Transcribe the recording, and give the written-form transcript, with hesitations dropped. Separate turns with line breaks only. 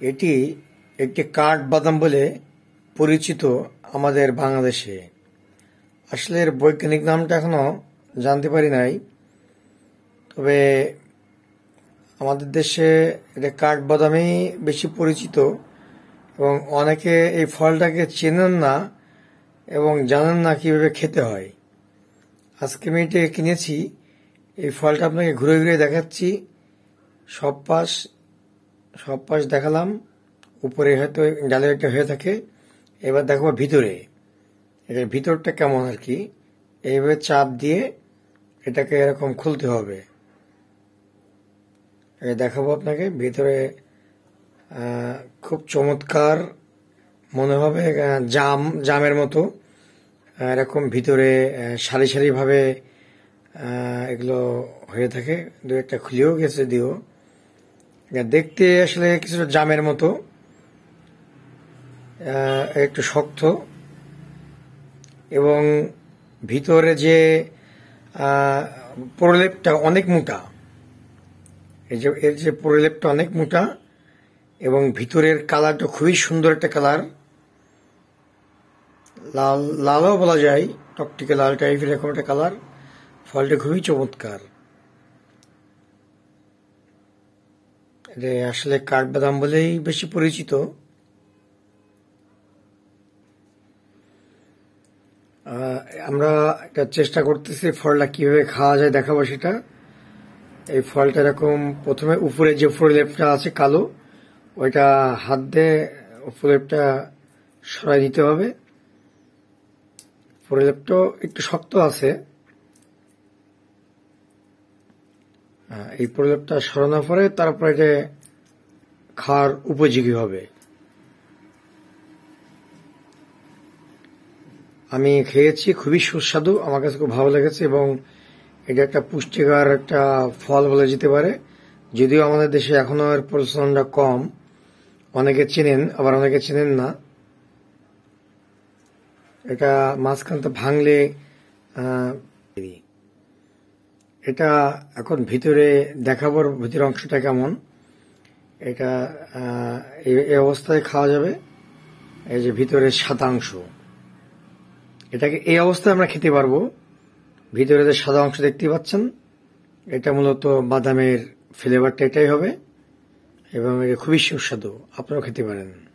এটি একটি কাঠবাদাম বলে পরিচিত আমাদের বাংলাদেশে। আসলে এর বৈজ্ঞানিক নামটা এখনো জানতে পারি নাই, তবে আমাদের দেশে এটা কাঠবাদামেই বেশি পরিচিত এবং অনেকে এই ফলটাকে চেনেন না এবং জানেন না কিভাবে খেতে হয়। আজকে আমি এটা কিনেছি। এই ফলটা আপনাকে ঘুরে ঘুরে দেখাচ্ছি। সব পাশ দেখালাম, উপরে হয়তো ডালে একটা হয়ে থাকে। এবার দেখো ভিতরে, এটার ভিতরটা কেমন আর কি। এইভাবে চাপ দিয়ে এটাকে এরকম খুলতে হবে। দেখাবো আপনাকে ভিতরে। খুব চমৎকার মনে হবে, জামের মতো এরকম ভিতরে সারি সারি ভাবে এগুলো হয়ে থাকে। দু একটা খুলেও গেছে দিও। দেখতে আসলে কিছুটা জামের মতো, একটু শক্ত এবং ভিতরে যে প্রলেপটা অনেক মোটা। এর যে প্রলেপটা অনেক মোটা এবং ভিতরের কালারটা খুবই সুন্দর একটা কালার, লালও বলা যায়, টকটিকে লাল টাইপের এরকম একটা কালার। ফলটা খুবই চমৎকার। এটা আসলে কাঠবাদাম বলেই বেশি পরিচিত। আমরা এটা চেষ্টা করতেছি ফলটা কিভাবে খাওয়া যায় দেখাবো সেটা। এই ফলটা এরকম প্রথমে উপরে যে প্রলেপটা আছে কালো, ওইটা হাত দিয়ে প্রলেপটা সরাই দিতে হবে। প্রলেপটাও একটু শক্ত আছে। এই প্রলেপটা সরানোর পরে তারপরে এটা খাওয়ার উপযোগী হবে। আমি খেয়েছি, খুবই সুস্বাদু, আমার কাছে খুব ভালো লেগেছে এবং এটা একটা পুষ্টিকর একটা ফল বলা যেতে পারে। যদিও আমাদের দেশে এখনো এর প্রচলনটা কম, অনেকে চেনেন আবার অনেকে চেনেন না। এটা মাঝখানটা ভাঙলে এটা এখন ভিতরে দেখাবার ভিতরের অংশটা কেমন। এটা এই অবস্থায় খাওয়া যাবে। এই যে ভিতরের সাদা অংশ, এটাকে এই অবস্থায় আমরা খেতে পারবো। ভিতরে যে সাদা অংশ দেখতে পাচ্ছেন, এটা মূলত বাদামের ফ্লেভারটা এটাই হবে এবং এটা খুবই সুস্বাদু। আপনারাও খেতে পারেন।